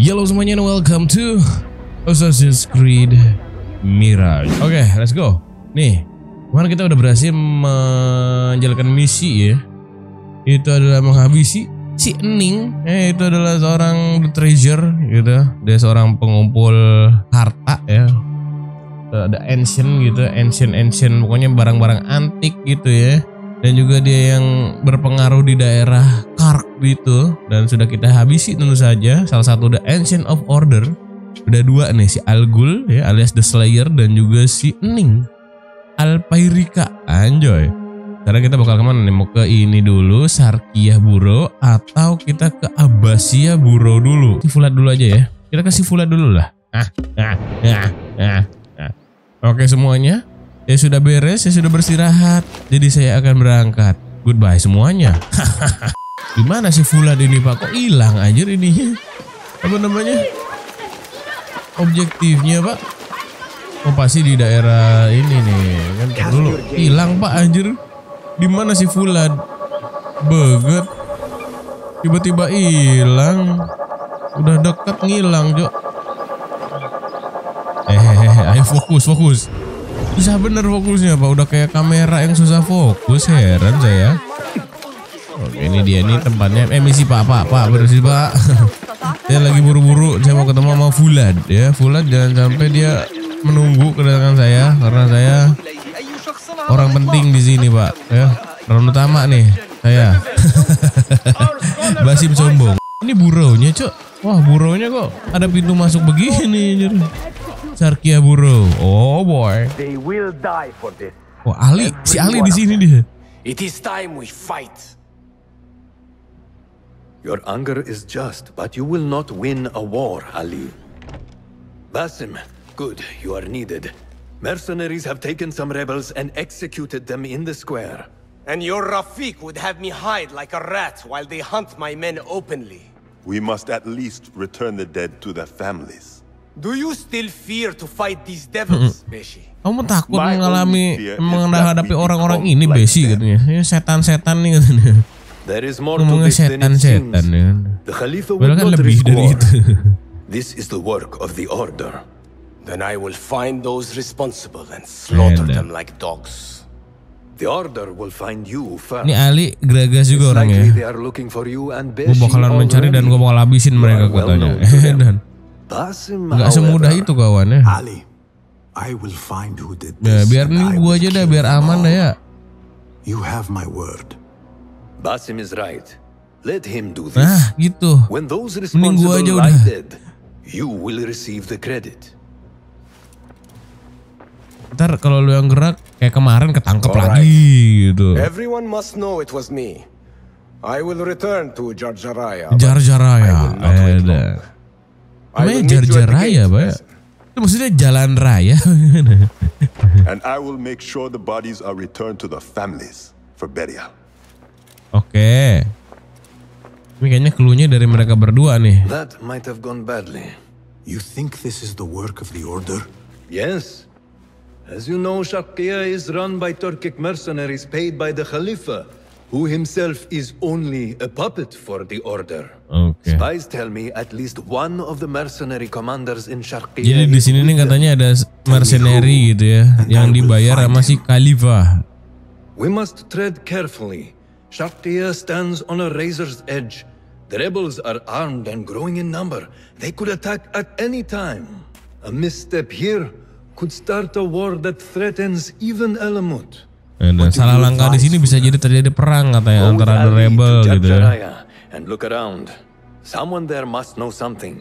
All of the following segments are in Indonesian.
Halo semuanya and welcome to Assassin's Creed Mirage. Oke, let's go. Nih, kemarin kita udah berhasil menjalankan misi ya. Itu adalah menghabisi si Ening. Itu adalah seorang treasure gitu. Dia seorang pengumpul harta ya. Ada ancient gitu, ancient pokoknya barang-barang antik gitu ya. Dan juga dia yang berpengaruh di daerah Kark gitu. Dan sudah kita habisi tentu saja. Salah satu The Ancient of Order. Udah dua nih, si Algul ya alias The Slayer. Dan juga si Ening Alpairika. Anjoy. Sekarang kita bakal kemana nih? Mau ke ini dulu, Sarkiah Burrow. Atau kita ke Abbasiyah Burrow dulu. Si Fulat dulu aja ya. Kita ke si Fulat dulu lah. Oke semuanya. Saya sudah beres, saya sudah beristirahat. Jadi saya akan berangkat. Goodbye semuanya. Gimana sih Fulat ini Pak? Kok hilang anjir ini? Apa namanya? Objektifnya Pak? Oh pasti di daerah ini nih. Kan dulu hilang Pak anjir. Di mana sih Fulat? Beget. Tiba-tiba hilang. Udah deket ngilang, Jok. Ayo fokus. Susah bener fokusnya Pak, udah kayak kamera yang susah fokus, heran saya. Oke ini dia nih tempatnya, misi Pak bersih Pak. Saya lagi buru-buru, saya mau ketemu sama Fulat ya. Fulat jangan sampai dia menunggu kedatangan saya, karena saya orang penting di sini Pak ya. Orang utama nih saya. Basim sombong. Ini burrownya Cok. Wah burrownya kok ada pintu masuk begini. Sarkiah Burrow. Oh boy. They will die for this. Oh Ali, si Ali di sini dia. It is time we fight. Your anger is just, but you will not win a war, Ali. Basim, good, you are needed. Mercenaries have taken some rebels and executed them in the square. And your Rafik would have me hide like a rat while they hunt my men openly. We must at least return the dead to their families. Do you still fear to fight these devils, Beshi? Kamu takut menghadapi orang-orang ini Besi katanya. Ya setan-setan nih katanya. There is more to Ngomongnya this than it seems. setan-setan ya. The Khalifa Padahal will kan not lebih risk dari war. itu. This is the work of the Order. Then I will find those responsible and slaughter them like dogs. The Order will find you first. Ini Ali geragas It's juga orangnya. likely they are looking for you and Gue Beshi bakalan mencari dan gue bakal habisin mereka katanya. Dan Basim, nggak semudah itu kawannya. Ali, I will find who did Ya this. biar and nih I gue will aja dah kill biar them aman all. dah ya. You have my word. Basim is right. Let him do this. Nah gitu. When those Mending gua aja responsible udah. lie dead, you will receive the credit. Ntar kalau lu yang gerak kayak kemarin ketangkep Alright. lagi gitu. Everyone must know it was me. I will return to Jarjaraya. Jar-jaraya. Ada. I Namanya will meet you at the jar-jaraya gate, Pak. Basim. Itu maksudnya jalan raya. And I will make sure the bodies are returned to the families for burial. Oke. Ini kayaknya cluenya dari mereka berdua nih. That might have gone badly. You think this is the work of the Order? Yes. As you know, Sharqiya is run by Turkic mercenaries paid by the Khalifa, who himself is only a puppet for the Order. Oke. Spies tell me at least one of the mercenary commanders in Sharqiya. Jadi di is sini nih with katanya them. ada mercenary gitu ya, yang dibayar sama si Khalifah. We must tread carefully. Sharqiya stands on a razor's edge. The rebels are armed and growing in number. They could attack at any time. A misstep here could start a war that threatens even Alamut. Dan salah langkah di sini bisa jadi terjadi perang katanya Go with antara the Ali rebel to gitu ya. Jarjaraya and look around. Someone there must know something.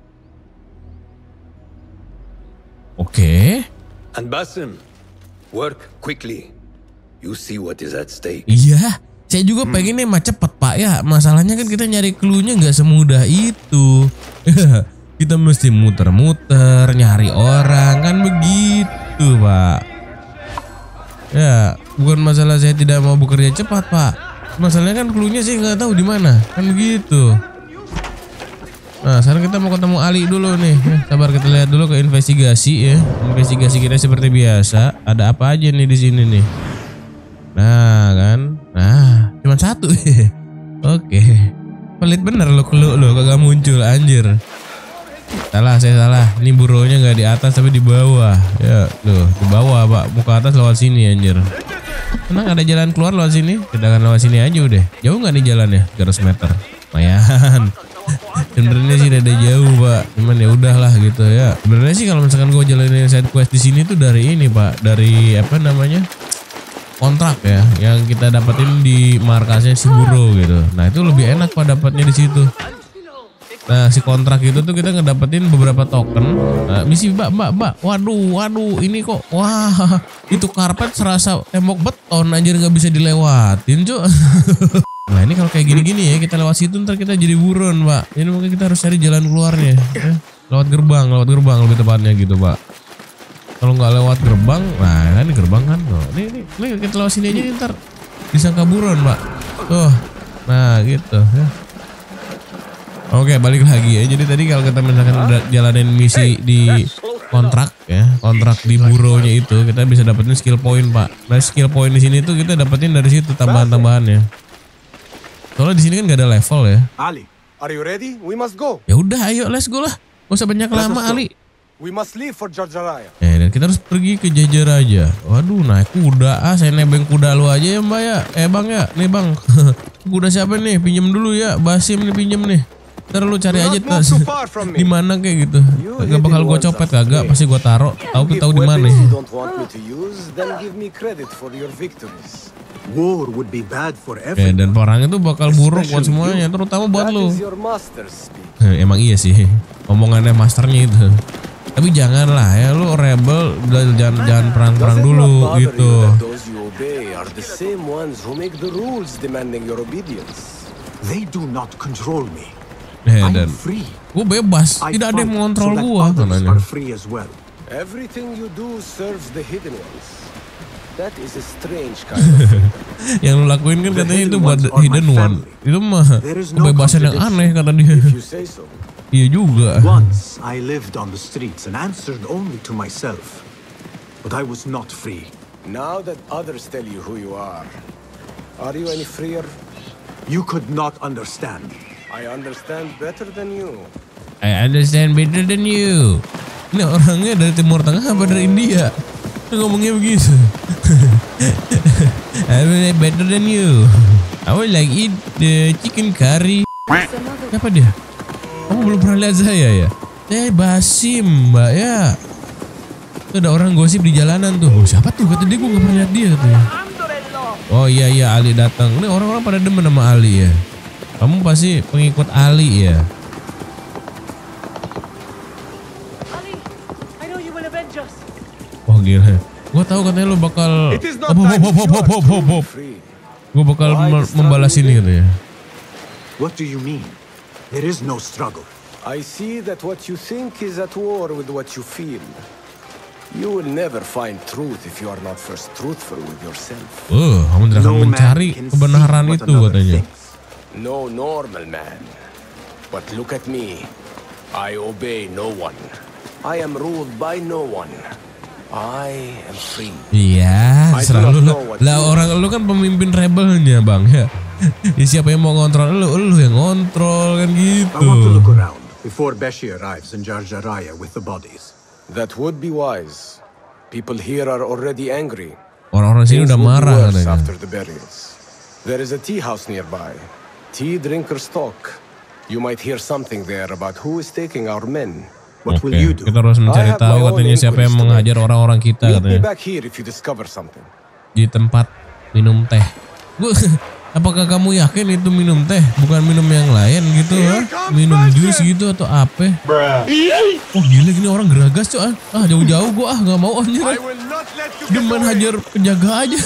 Oke. And Basim, work quickly. You see what is at stake. Iya, saya juga pengen nih mah cepet Pak ya. Masalahnya kan kita nyari cluenya nggak semudah itu. Kita mesti muter-muter, nyari orang kan begitu Pak. Ya, bukan masalah saya tidak mau bekerja cepat Pak. Masalahnya kan cluenya sih nggak tahu di mana, kan begitu. Nah, sekarang kita mau ketemu Ali dulu nih. Sabar kita lihat dulu ke investigasi ya. Investigasi kita seperti biasa. Ada apa aja nih di sini nih? Nah kan, nah cuma satu. Oke, pelit bener lo kagak muncul anjir. Saya salah. Ini buronya nggak di atas tapi di bawah. Ya, tuh di bawah pak. Muka atas lewat sini anjir. Tenang, ada jalan keluar lewat sini. Kita akan lewat sini aja udah. Jauh nggak nih jalannya? 300 meter. Lumayan. Sebenarnya sih ada jauh pak. Cuman ya udahlah gitu ya. Sebenarnya sih kalau misalkan gue jalanin side quest di sini tuh dari ini pak. Dari apa namanya? Kontrak ya. Yang kita dapetin di markasnya si buro gitu. Nah itu lebih enak pak dapatnya di situ. Nah si kontrak itu tuh kita ngedapetin beberapa token. Nah, misi mbak. Waduh ini kok. Wah itu karpet serasa tembok beton anjir nggak bisa dilewatin cuk. Nah ini kalau kayak gini-gini ya kita lewat situ ntar kita jadi buron pak. Ini mungkin kita harus cari jalan keluarnya. Ya. Lewat gerbang lebih tepatnya gitu pak. Kalau nggak lewat gerbang, nah ini gerbang kan. Oh, ini kita lewat sini aja nih, ntar disangka buron pak. Tuh, nah gitu ya. Oke balik lagi ya. Jadi tadi kalau kita misalkan udah jalanin misi di kontrak ya, kontrak di buronya itu kita bisa dapetin skill point pak. Nah skill point di sini tuh kita dapetin dari situ tambahan-tambahannya. Soalnya di sini kan gak ada level ya. Ali, are you ready? We must go. Ya udah, ayo let's go lah. Gak usah banyak lama Ali. We must leave for Jarjaraya. Dan kita harus pergi ke Jarjaraya. Waduh, naik kuda. Saya nebeng kuda lu aja ya mbak ya. Bang ya, nih bang. Kuda siapa nih? Pinjem dulu ya. Basim nih pinjem nih. Ntar lu cari aja di mana kayak gitu. Gak bakal gue copet kagak, pasti gue taruh. Tahu di mana. War would be bad for everyone. Dan perang itu bakal buruk buat semuanya, terutama buat lu. Emang iya sih, omongannya masternya itu. Tapi janganlah ya, lu rebel jangan perang-perang dulu gitu. They do not control me. Dan gue bebas, tidak ada yang mengontrol gue katanya. Everything you do serves the hidden ones. That is a strange kind of thing. Yang lu lakuin kan katanya itu buat hidden one. Itu mah kebebasan yang aneh kata dia. Iya juga. Once I lived on the streets and answered only to myself. But I was not free. Now that others tell you who you are you any freer? You could not understand. I understand better than you. I understand better than you. Ini orangnya dari Timur Tengah apa dari India? Ngomongnya begitu. I will better than you. I will like eat the chicken curry. Siapa dia? Kamu belum pernah lihat saya ya? Basim mbak ya. Itu ada orang gosip di jalanan tuh. Oh, siapa tuh? Kata dia gue gak pernah lihat dia katanya. Oh iya Ali datang. Ini orang-orang pada demen sama Ali ya. Kamu pasti pengikut Ali ya. Oh gila. Gue tahu katanya lu bakal gue bakal membalas ini katanya. What do you mean? There is no struggle. I see that what you think is at war with what you feel. You will never find truth if you are not first truthful with yourself. Kamu tidak akan mencari kebenaran itu katanya. No normal man. But look at me. I obey no one. I am ruled by no one. I am free. Iya, selalu lah orang lu kan pemimpin rebelnya bang ya. Siapa yang mau ngontrol lu yang ngontrol kan gitu. I want to look around before Beshi arrives in Jarjaraya with the bodies. That would be wise. People here are already angry. Orang-orang sini udah marah katanya. After the burials. There is a tea house nearby. Tea drinkers talk. You might hear something there about who is taking our men. What will you do? Kita harus mencari tahu katanya siapa yang mengajar orang-orang kita katanya. Di tempat minum teh. Apakah kamu yakin itu minum teh, bukan minum yang lain gitu ya? Minum jus gitu atau apa? Oh gila gini orang geragas cuy. Jauh-jauh gua nggak mau anjir. Dia main hajar penjaga aja.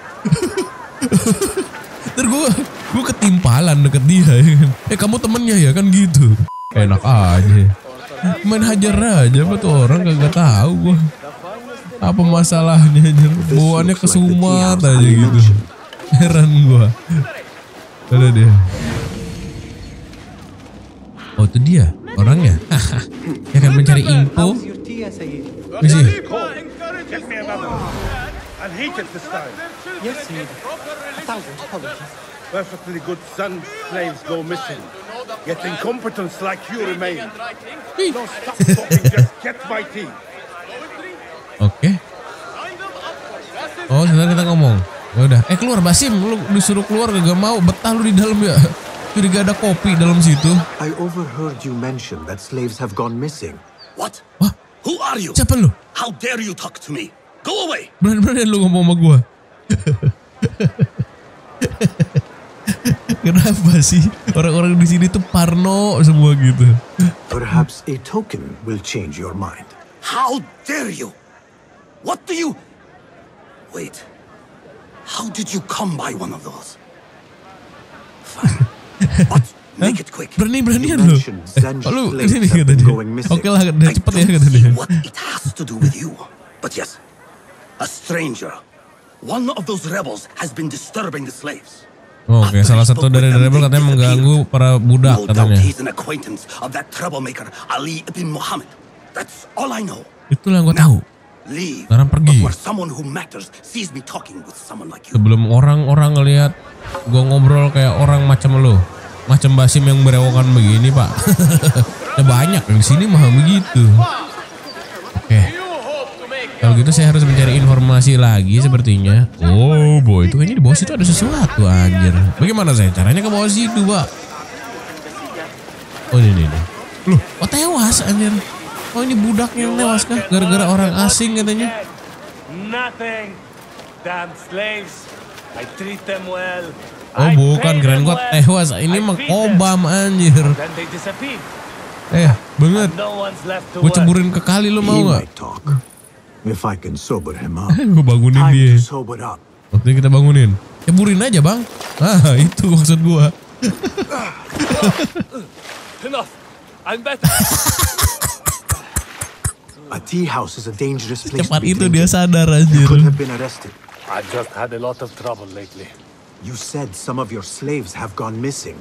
Ntar gua ketimpalan deket dia ya kan. Kamu temennya ya kan gitu. Enak aja. Main hajar aja tuh orang kagak tahu gua. Apa masalahnya aja. Bawaannya kesumat aja gitu. Heran gua. Ada dia. Oh itu dia orangnya. Dia akan mencari info. Misi. Perfectly good son slaves go missing. Yet incompetence like you remain. No, stop talking, just get my tea. Oke. Oh, sebentar kita ngomong. Ya udah. Keluar Basim, lu disuruh keluar gak mau, betah lu di dalam ya. Jadi gak ada kopi dalam situ. I overheard you mention that slaves have gone missing. What? Wah, Who are you? siapa lu? How dare you talk to me? Go away! Berani-berani lu ngomong sama gua. Kenapa sih orang-orang di sini tuh parno semua gitu? Perhaps a token will change your mind. How dare you? What do you... Wait. How did you come by one of those? Fine. But make it quick. Berani-beranian You lu. mentioned Zench Lu slaves ini have kata been dia. going missing. Oke lah, I cepet ya don't kata see dia. what it has to do with you. But yes, a stranger. One of those rebels has been disturbing the slaves. Oke, salah satu dari rebel katanya mengganggu para budak No doubt katanya. he's an acquaintance of that troublemaker Ali ibn Muhammad. That's all I know. Itulah yang gue tahu. Leave. Sekarang pergi. Before someone who matters sees me talking with someone like you. Sebelum orang-orang ngelihat gue ngobrol kayak orang macam lo, macam Basim yang berewokan begini pak. Ada banyak yang di sini mah begitu. Oke. Kalau gitu saya harus mencari informasi lagi sepertinya. Oh boy, itu kayaknya di bawah situ ada sesuatu anjir. Bagaimana saya caranya ke bawah situ pak? Oh ini. Loh, kok tewas anjir? Oh ini budak yang tewas kah? Gara-gara orang asing katanya. Nothing. Damn slaves. I treat them well. Oh bukan, keren gua tewas. Ini mah kobam anjir. Then they disappear. Banget. No one's left to Gue work. ceburin ke kali lu mau He gak? might talk. If I can sober him up. Gue bangunin Time dia. to sober up. Waktu kita bangunin. Ceburin aja bang. Ah itu maksud gua. Enough. I'm better. A tea house is a dangerous place to Cepat be itu dia drinking. sadar You anjir. could have been arrested. I've just had a lot of trouble lately. You said some of your slaves have gone missing.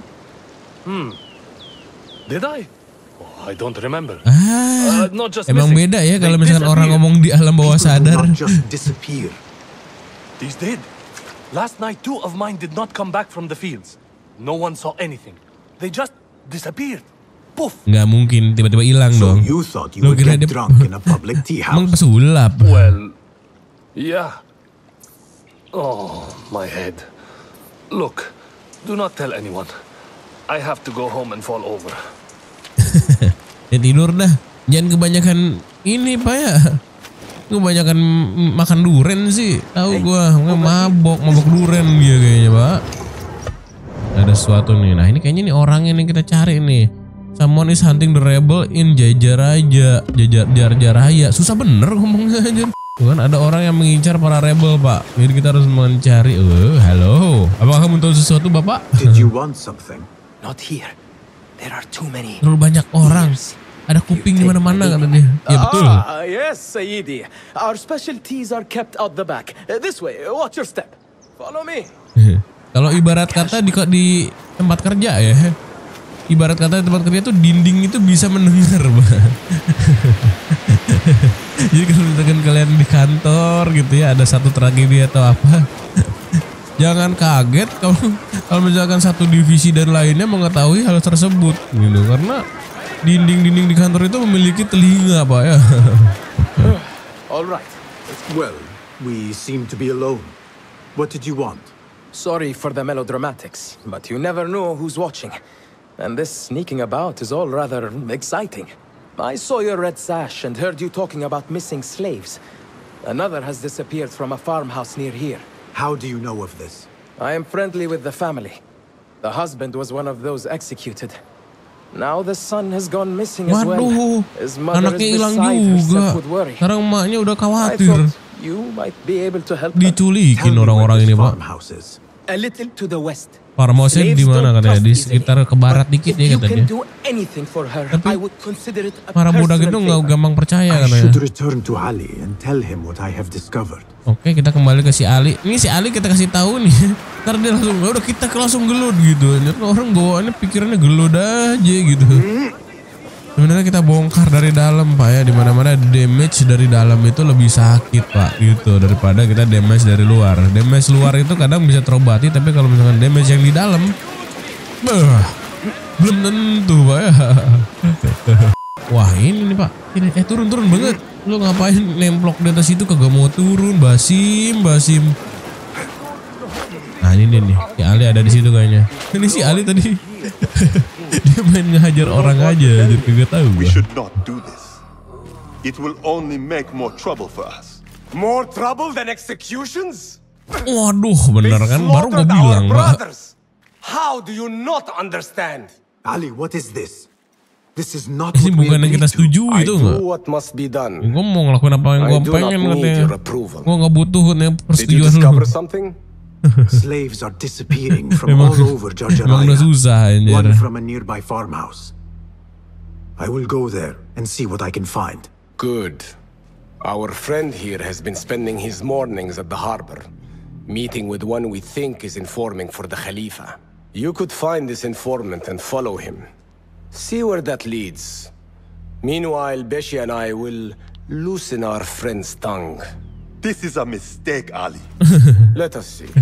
Did I? Oh, I don't remember. Not just Emang missing. beda ya They kalau misalkan orang disappeared. ngomong di alam bawah People do sadar. not just disappear. These did. Last night, 2 of mine did not come back from the fields. No one saw anything. They just disappeared. Poof. Nggak mungkin tiba-tiba hilang So dong. you thought you Lu would kira get dia drunk in a public tea emang house. pesulap. Well, yeah. Oh, my head. Look, do not tell anyone. I have to go home and fall over. Ya tidur dah. Jangan kebanyakan ini pak ya. Kebanyakan makan duren sih. Tahu gua nggak mabok duren dia kayaknya pak. Ada sesuatu nih. Nah ini kayaknya nih orang yang kita cari nih. Someone is hunting the rebel in Jajaraya. Susah bener ngomongnya aja. Bukan ada orang yang mengincar para rebel pak. Jadi kita harus mencari. Halo. Apakah kamu tahu sesuatu bapak? Did you want something? Not here. There are too many. Terlalu banyak orang. Ada kuping di mana-mana kata dia. Ya betul. Yes, Sayyidi. Our specialties are kept out the back. This way. Watch your step. Follow me. Kalau ibarat kata di tempat kerja ya. Ibarat kata di tempat kerja tuh dinding itu bisa mendengar, Pak. Jadi kalau misalkan kalian di kantor gitu ya ada satu tragedi atau apa, jangan kaget kalau misalkan satu divisi dan lainnya mengetahui hal tersebut gitu, karena dinding-dinding di kantor itu memiliki telinga, Pak ya. All right. Well, we seem to be alone. What did you want? Sorry for the melodramatics, but you never know who's watching. And this sneaking about is all rather exciting. I saw your red sash and heard you talking about missing slaves. Another has disappeared from a farmhouse near here. How do you know of this? I am friendly with the family. The husband was one of those executed. Now the son has gone missing as well. Waduh, His mother anaknya is hilang beside juga. herself with worry. Sekarang emaknya udah I khawatir. thought you might be able to help her. Diculikin Tell me orang-orang where ini, this Pak. farmhouse is. A little to the west. Farmhouse-nya di mana katanya? Di sekitar ke barat dikit If ya you katanya. can do anything for her, Tapi I would consider it a para budak itu personal nggak favor. gampang percaya I katanya. should return to Ali and tell him what I have discovered. Oke, kita kembali ke si Ali. Ini si Ali kita kasih tahu nih. Ntar dia langsung, udah kita langsung gelut gitu. Orang bawaannya pikirannya gelut aja gitu. Sebenarnya kita bongkar dari dalam, Pak ya. Dimana-mana damage dari dalam itu lebih sakit, Pak, gitu, daripada kita damage dari luar. Damage luar itu kadang bisa terobati, tapi kalau misalkan damage yang di dalam, Belum tentu Pak ya. Wah ini nih Pak, ini turun banget. Lu ngapain nemplok di atas itu kagak mau turun, Basim. Nah ini dia nih, si Ali ada di situ kayaknya. Ini si Ali tadi dia main ngehajar orang aja, jadi kagak tahu. We should not do this. It will only make more trouble for us. More trouble than executions? Waduh, bener kan? Baru gue bilang, Pak. How do you not understand? Ali, what is this? This is not Ini what we bukan yang kita agreed to. setuju I itu do nggak? what must be done. Gue mau ngelakuin apa yang gue I do pengen not need katanya. your approval. Gue nggak butuh Did you persetujuan discover lu. something? Slaves are disappearing from all over Emang udah Jarjaraya. susah anjir. One from a nearby farmhouse. I will go there and see what I can find. Good. Our friend here has been spending his mornings at the harbor, meeting with one we think is informing for the Khalifa. You could find this informant and follow him. See where that leads. Meanwhile, Beshi and I will loosen our friend's tongue. This is a mistake, Ali. Let us see.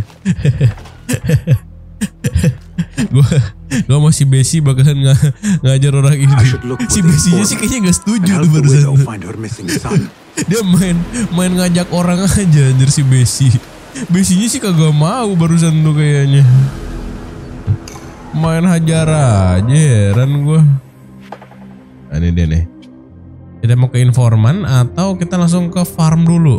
Gue masih Besi bakalan ngajar orang ini. Si Besinya sih kayaknya gak setuju tuh barusan. Dia main ngajak orang aja anjir si Besi. Besinya sih kagak mau barusan tuh kayaknya. Main hajar aja, heran gue. Nah, ini dia nih. Kita mau ke informan atau kita langsung ke farm dulu?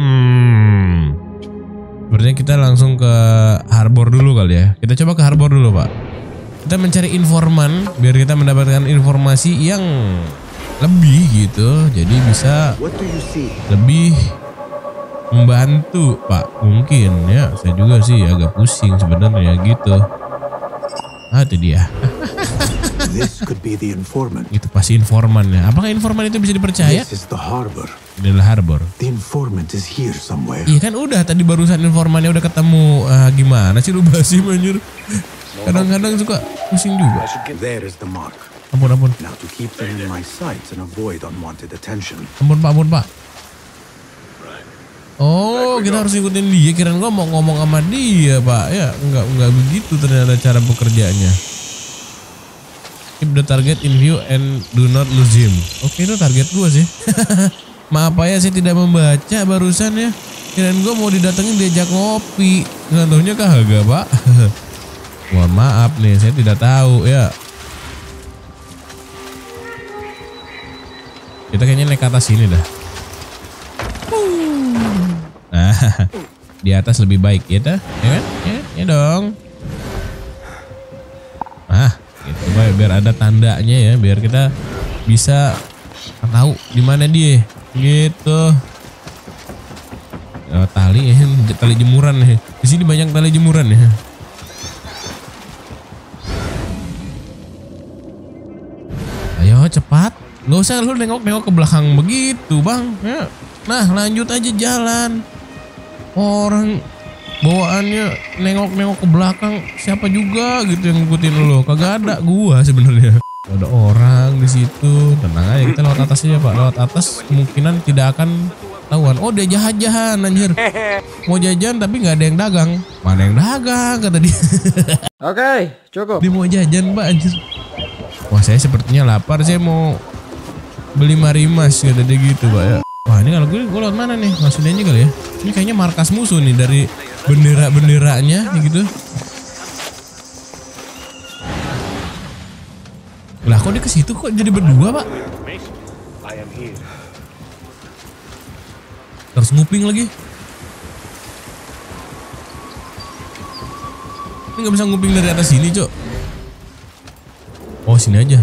Sepertinya kita langsung ke harbor dulu kali ya. Kita coba ke harbor dulu Pak. Kita mencari informan biar kita mendapatkan informasi yang lebih gitu. Jadi bisa lebih membantu Pak. Mungkin ya. Saya juga sih agak pusing sebenarnya gitu. Ah itu dia. This could be the informant. Itu pasti informannya. Apakah informan itu bisa dipercaya? This is the harbor. Ini adalah harbor. The informant is here somewhere. Iya kan udah tadi barusan informannya udah ketemu. Gimana sih lu Basim anjir? Kadang-kadang suka pusing juga. There is the mark. Ampun. Now to keep them in my sights and avoid unwanted attention. Ampun Pak. Oh, kita harus ikutin dia. Kirain gua mau ngomong sama dia, Pak. Ya, enggak begitu ternyata cara bekerjanya. Keep the target in view and do not lose him. Oke, itu target gua sih. Maaf Pak ya, saya tidak membaca barusan ya. Kirain gua mau didatengin diajak ngopi. Nggak taunya kagak, Pak. Mohon maaf nih, saya tidak tahu ya. Kita kayaknya naik ke atas sini dah. Nah, di atas lebih baik ya kan? Ya dong. Nah, gitu biar ada tandanya ya, biar kita bisa tahu di mana dia. Gitu. Tali jemuran nih. Di sini banyak tali jemuran ya. Ayo cepat. Nggak usah lu nengok-nengok ke belakang begitu bang. Ya. Nah lanjut aja jalan. Orang bawaannya nengok-nengok ke belakang, siapa juga gitu yang ngikutin lo? Kagak ada, gua sebenarnya. Ada orang di situ, tenang aja kita lewat atas aja Pak. Lewat atas kemungkinan tidak akan tahuan. Oh dia jajan anjir. Mau jajan tapi nggak ada yang dagang. Mana yang dagang kata dia. Oke, cukup. Dia mau jajan Pak anjir. Wah saya sepertinya lapar, saya mau beli marimas kata dia gitu Pak ya. Wah ini kalau gue lewat mana nih? Langsung aja kali ya. Ini kayaknya markas musuh nih dari bendera-benderanya gitu. Lah kok dia ke situ kok jadi berdua Pak? Terus nguping lagi. Ini nggak bisa nguping dari atas sini Cok. Oh sini aja.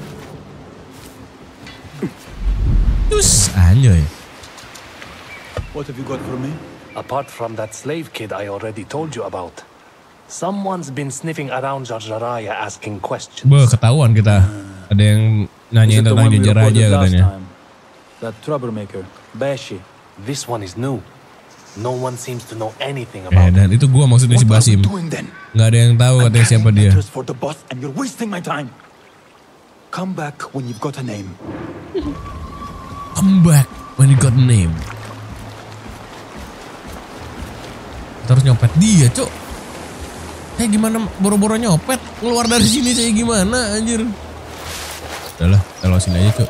Terus anjoy. What have you got for me? Apart from that slave kid I already told you about, someone's been sniffing around Jarjaraya asking questions. Ketahuan kita. Ada yang nanyain tentang Jarjaraya katanya. That troublemaker, Beshi. This one is new. No one seems to know anything about Dan itu gua maksudnya si Basim. Nggak ada yang tahu katanya siapa dia. For the boss and you're wasting my time. Come back when you've got a name. Come back when you got a name. Kita harus nyopet dia, Cok. Saya gimana boro-boro nyopet keluar dari sini saya gimana anjir. Udahlah, kita lewat sini aja cuk.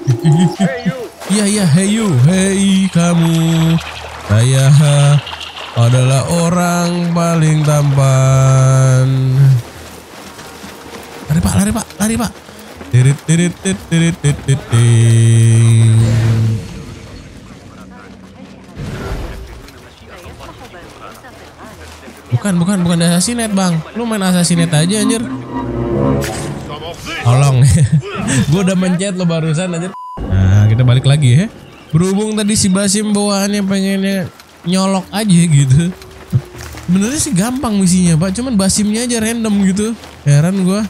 Iya, hey you, hey kamu. Saya adalah orang paling tampan. Lari pak. Tirit. Bukan assassinate bang. Lu main assassinate aja anjir. Tolong. Gue udah mencet lo barusan anjir. Nah kita balik lagi ya. Berhubung tadi si Basim bawaannya pengennya nyolok aja gitu. Sebenarnya sih gampang misinya pak. Cuman Basimnya aja random gitu. Heran gue.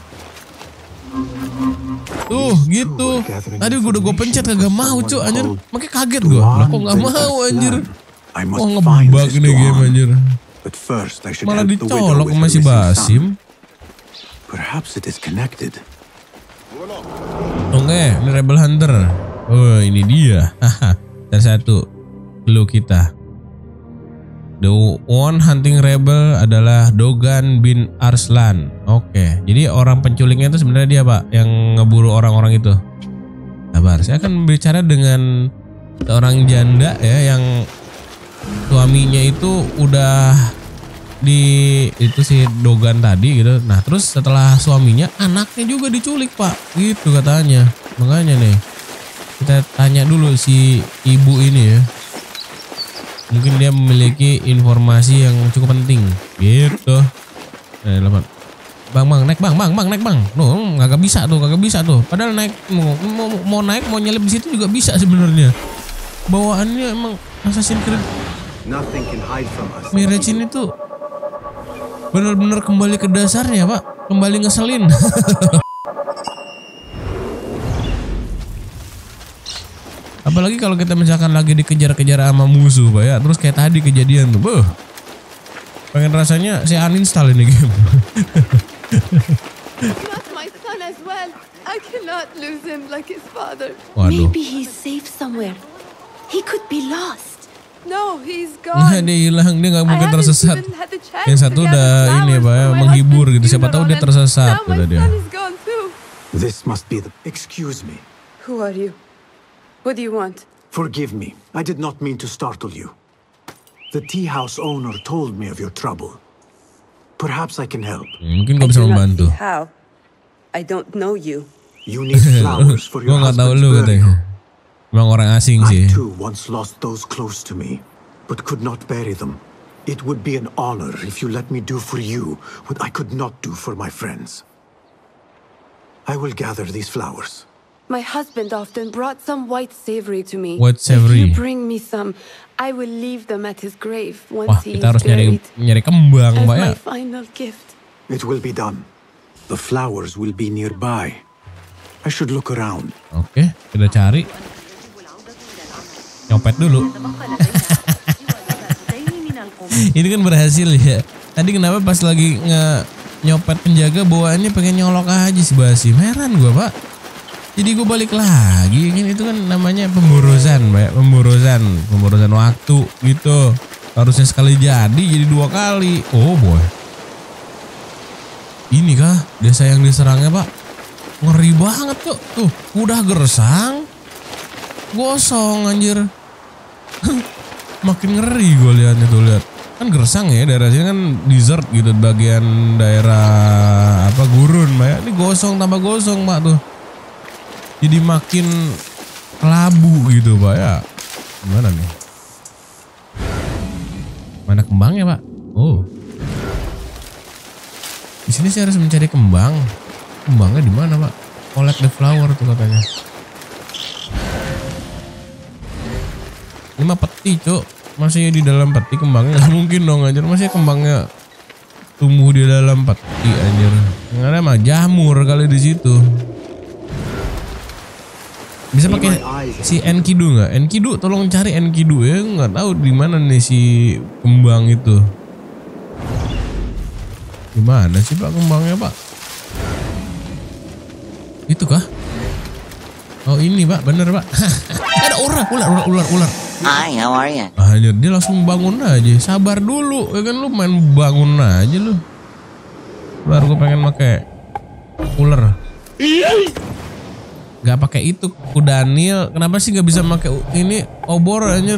Tuh gitu. Tadi gue udah pencet kagak mau cuk anjir. Makanya kaget gue. Lah kok gak mau anjir. Oh ngebug nih game anjir. Malah dicolok sama si Basim. Oke, ini Rebel Hunter. Oh ini dia. Haha. Salah satu clue kita. The one hunting rebel adalah Dogan bin Arslan. Oke, jadi orang penculiknya itu sebenarnya dia pak yang ngeburu orang-orang itu. Sabar, saya akan berbicara dengan seorang janda ya yang suaminya itu udah itu si Dogan tadi gitu. Nah terus setelah suaminya anaknya juga diculik pak gitu katanya. Makanya nih kita tanya dulu si ibu ini ya. Mungkin dia memiliki informasi yang cukup penting gitu. Bang naik bang. No kagak bisa tuh. Padahal naik mau naik mau nyelip di situ juga bisa sebenarnya. Bawaannya emang Assassin's Creed Mirage ini tuh bener-bener kembali ke dasarnya pak, kembali ngeselin. Apalagi kalau kita misalkan lagi dikejar-kejar sama musuh pak ya, terus kayak tadi kejadian tuh, pengen rasanya saya uninstall ini game. Waduh. Maybe he's safe somewhere. He could be lost. No, he's Nah, gone. dia hilang, dia nggak mungkin tersesat. Yang satu udah ini pak ya, menghibur gitu. Siapa tahu dia tersesat udah dia. This must be the... Excuse me. Who are you? What do you want? Forgive me. I did not mean to startle you. The tea house owner told me of your trouble. Perhaps I can help. Mungkin gue bisa membantu. How? I don't know you. You need flowers for your Gue nggak tahu husband's lu burial. katanya. Emang orang asing sih. I too once lost those close to me, but could not bury them. It would be an honor if you let me do for you what I could not do for my friends. I will gather these flowers. My husband often brought some white savory to me. White savory. If you bring me some, I will leave them at his grave Wah, once he kita is harus buried. nyari kembang As pak ya. my final gift. It will be done. The flowers will be nearby. I should look around. Oke, kita cari. Nyopet dulu. Ini kan berhasil ya. Tadi kenapa pas lagi nyopet penjaga bawaannya pengen nyolok aja si Basim. Heran gue pak. Jadi gue balik lagi. Kan itu kan namanya pemborosan pak. Pemborosan waktu gitu. Harusnya sekali jadi 2 kali. Oh boy. Ini kah desa yang diserangnya pak? Ngeri banget kok. Tuh udah gersang. Gosong anjir. Makin ngeri gue liatnya tuh, lihat kan gersang ya, daerah sini kan desert gitu, bagian daerah apa gurun pak ya. Ini gosong tambah gosong pak tuh, jadi makin kelabu gitu pak ya. Gimana nih, mana kembangnya pak? Oh di sini saya harus mencari kembang. Kembangnya di mana pak? Collect the flower tuh katanya. Ini mah peti cuk, masih di dalam peti kembangnya, nggak mungkin dong anjir, masih kembangnya tumbuh di dalam peti anjir. Nggak ada mah jamur kali di situ. Bisa pakai si Enkidu nggak? Enkidu, tolong cari Enkidu ya, nggak tahu di mana nih si kembang itu. Gimana sih pak kembangnya pak? Itu kah? Oh ini pak, bener pak. Ada ular. Hi, how are you? Anjir, dia langsung bangun aja. Sabar dulu, ya kan lu main bangun aja lu. Baru gue pengen pakai ular. Gak pakai itu Daniel. Kenapa sih gak bisa pakai ini obor anjir?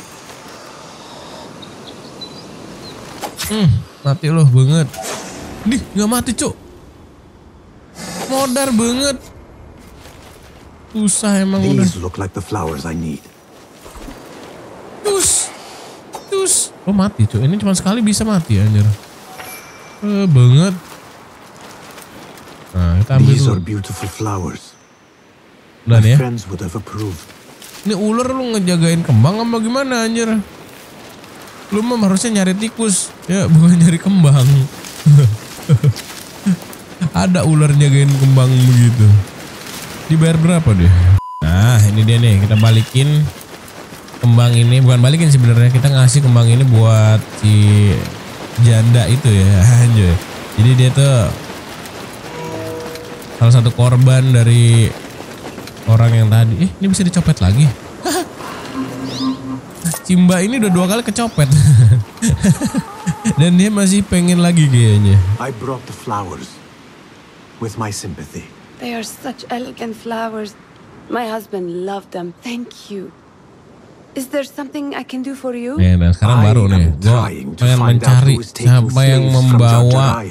Mati loh banget. Nih gak mati cuk. Modar banget. Susah emang udah. These look like the flowers I need. Tus. Oh mati cuk. Ini cuma sekali bisa mati anjir. Banget. Nah kita ambil These dulu. are beautiful flowers. Udah nih ya. Friends would have approved. Ini ular lu ngejagain kembang apa gimana anjir? Lu mah harusnya nyari tikus. Ya bukan nyari kembang. Ada ular jagain kembang begitu. Dibayar berapa deh? Nah ini dia nih. Kita balikin kembang ini. Bukan balikin sebenarnya. Kita ngasih kembang ini buat si janda itu ya. Anjir. Jadi dia tuh salah satu korban dari orang yang tadi. Ini bisa dicopet lagi. Simba ini udah 2 kali kecopet. Dan dia masih pengen lagi kayaknya. I brought the flowers with my sympathy. They are such elegant flowers. My husband loved them. Thank you. Is there something I can do for you? Nih, dan sekarang baru nih. Gue pengen mencari siapa yang membawa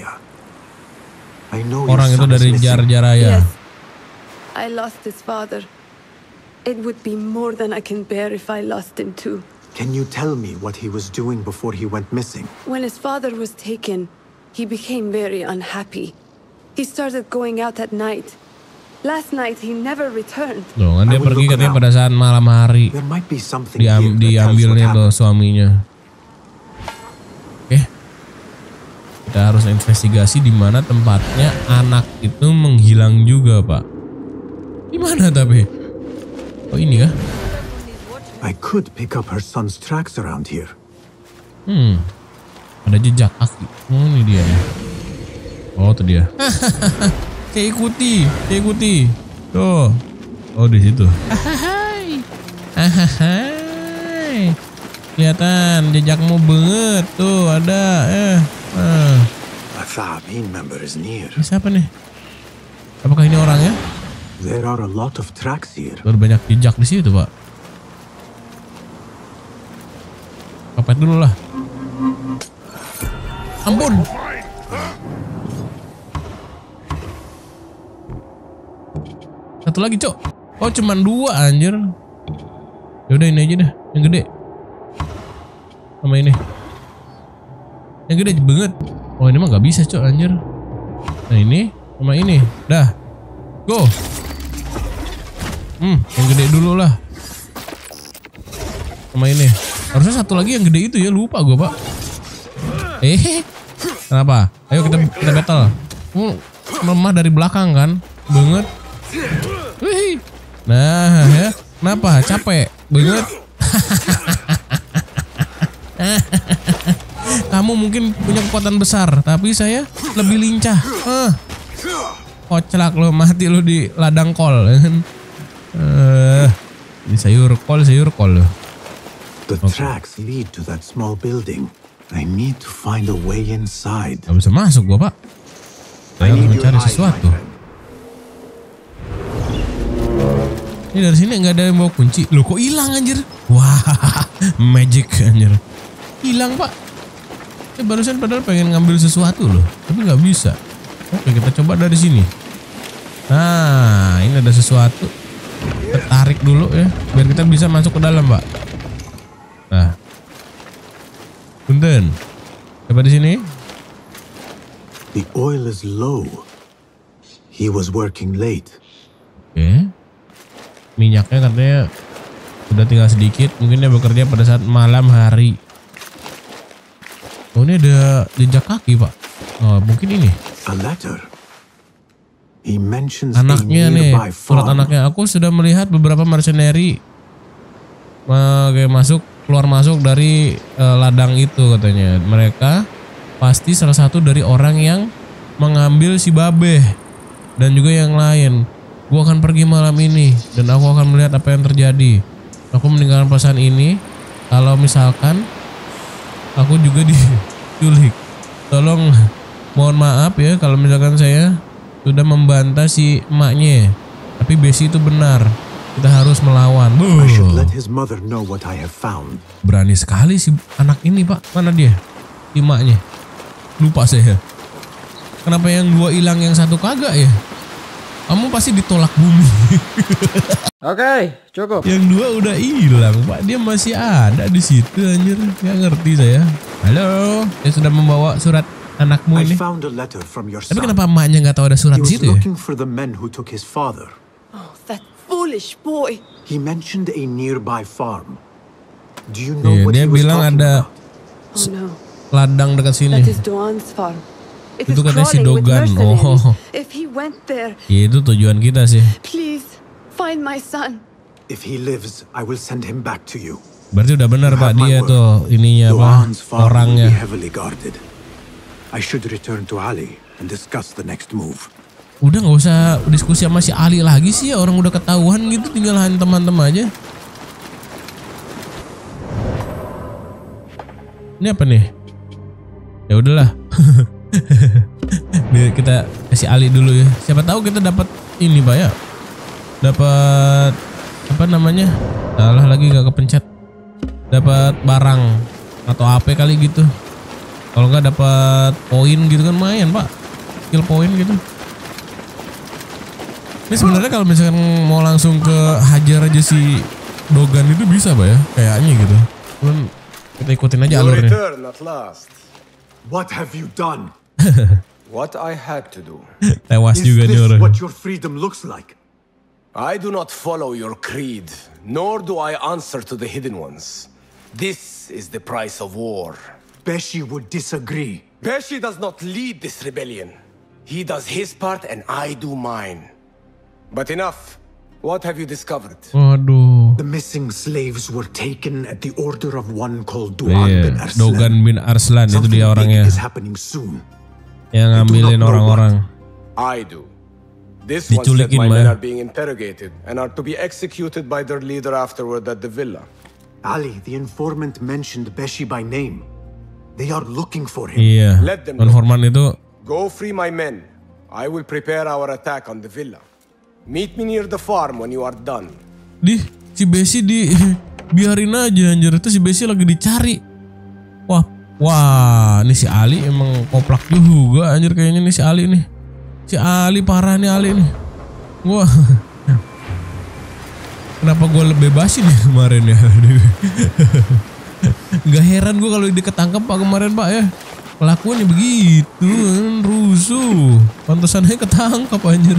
orang itu dari Jar Jaraya. Yes. I lost his father. It would be more than I can bear if I lost him too. Can you tell me what he was doing before he went missing? When his father was taken, he became very unhappy. He started going out at night. Last night he never returned. Loh, kan dia pergi katanya pada saat malam hari. Diambilnya tuh suaminya. Oke. Kita harus investigasi di mana tempatnya anak itu menghilang juga, Pak. Di mana tapi? Oh ini kah? I could pick up her son's tracks around here. Ada jejak kaki. Oh ini dia nih. Oh itu dia. Saya ikuti. Tuh. Oh di situ. Kelihatan jejakmu banget. Tuh ada. A Thabin member is near. Ini siapa nih? Apakah ini orangnya? There are a lot of tracks here. Baru banyak jejak di situ, Pak. Kopet dulu lah. Ampun. Satu lagi, Cok. Oh, cuman 2 anjir. Yaudah ini aja dah, yang gede. Sama ini. Yang gede banget. Oh, ini mah gak bisa, Cok, anjir. Nah, ini sama ini. Dah. Go. Yang gede dulu lah. Sama ini. Harusnya satu lagi yang gede itu ya, lupa gue, Pak. Kenapa? Ayo kita battle. Lemah dari belakang kan? Banget. Wih. Nah, ya. Kenapa? Capek banget. Kamu mungkin punya kekuatan besar, tapi saya lebih lincah. Koclak lo, mati lo di ladang kol. Ini sayur kol lo. The tracks lead to that small building. I need to find a way inside. Gak bisa masuk gua, Pak. Saya harus mencari sesuatu. Ini dari sini nggak ada yang bawa kunci. Loh kok hilang anjir? Wah, magic anjir. Hilang, Pak. Saya barusan padahal pengen ngambil sesuatu loh, tapi nggak bisa. Oke, kita coba dari sini. Nah, ini ada sesuatu. Kita tarik dulu ya, biar kita bisa masuk ke dalam, Pak. Nah, punten. Coba di sini. The oil is low. He was working late. Oke. Minyaknya katanya sudah tinggal sedikit. Mungkin dia bekerja pada saat malam hari. Oh, ini ada jejak kaki, Pak. Oh, mungkin ini. A letter. He mentions Anaknya nih, surat anaknya. Aku sudah melihat beberapa mercenary kayak keluar masuk dari ladang itu katanya. Mereka pasti salah satu dari orang yang mengambil si Babeh dan juga yang lain. Gua akan pergi malam ini dan aku akan melihat apa yang terjadi. Aku meninggalkan pesan ini. Kalau misalkan aku juga diculik, tolong mohon maaf ya kalau misalkan saya sudah membantah si emaknya. Tapi Bessie itu benar. Kita harus melawan. I should let his mother know what I have found. Berani sekali si anak ini, Pak. Mana dia? Si emaknya. Lupa saya. Kenapa yang dua hilang, yang satu kagak ya? Kamu pasti ditolak bumi. Oke, cukup. Yang dua udah hilang, Pak. Dia masih ada di situ, anjir. Nggak ngerti saya. Halo, saya sudah membawa surat anakmu ini. Tapi kenapa emaknya nggak tahu ada surat di situ ya? Looking for the men who took his father. Oh, that foolish boy. He mentioned a nearby farm. Do you know what dia he was bilang talking ada about? Oh no. Ladang dekat sini. That is Doan's farm. It Itu is katanya si crawling with Dogan. mercenaries. Oh. If he went there, Itu tujuan kita sih. please find my son. If he lives, I will send him back to you. Berarti udah benar, You Pak, have my dia word. tuh ininya apa? Doan's farm will be Orangnya. heavily guarded. I should return to Ali and discuss the next move. Udah nggak usah diskusi sama si Ali lagi sih ya, orang udah ketahuan gitu, tinggal hantam-hantam aja. Ini apa nih? Ya udahlah. Biar kita kasih Ali dulu ya. Siapa tahu kita dapat ini, Pak ya. Dapat apa namanya? Salah lagi, nggak kepencet. Dapat barang atau HP kali gitu. Kalau nggak dapat poin gitu kan lumayan, Pak. Skill poin gitu. Ini sebenarnya kalau misalkan mau langsung ke hajar aja si Dogan itu bisa, Pak ya. Kayaknya gitu. Cuman kita ikutin aja alurnya. Return at last. What have you done? What I had to do. Tewas Is juga nih this orang. what your freedom looks like? I do not follow your creed, nor do I answer to the hidden ones. This is the price of war. Beshi would disagree. Beshi does not lead this rebellion. He does his part and I do mine. But enough. What have you discovered? Waduh. The missing slaves were taken at the order of one called Duan bin Iya, Arslan. Dogan bin Arslan itu Something dia big orangnya. is happening soon. Yang ngambilin orang-orang. I do. This one said Diculikin, my Mbak. men are being interrogated and are to be executed by their leader afterward at the villa. Ali, the informant mentioned Beshi by name. They are looking for him. Iya. Let them Informan itu. Go free my men. I will prepare our attack on the villa. Meet me near the farm when you are done. Si Bessie biarin aja anjir, itu si Bessie lagi dicari. Wah, ini si Ali emang koplak juga anjir kayaknya nih si Ali nih. Si Ali parah nih Ali nih. Wah. Kenapa gue bebasin ya kemarin ya? Gak heran gue kalau dia ketangkep Pak kemarin, Pak ya. Kelakuannya begitu, rusuh. Pantesannya ketangkep anjir.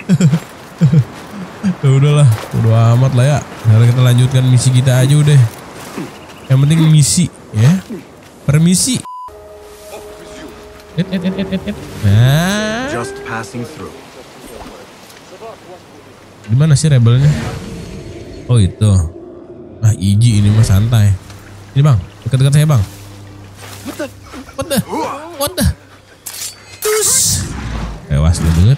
Ya udahlah, udah amat lah ya. Sekarang kita lanjutkan misi kita aja udah. Yang penting misi ya. Permisi. Nah. Just passing through. Di mana sih rebelnya? Oh itu. Ah Iji ini mah santai. Ini Bang, dekat-dekat saya Bang. What the? Tus. Tewas lu banget.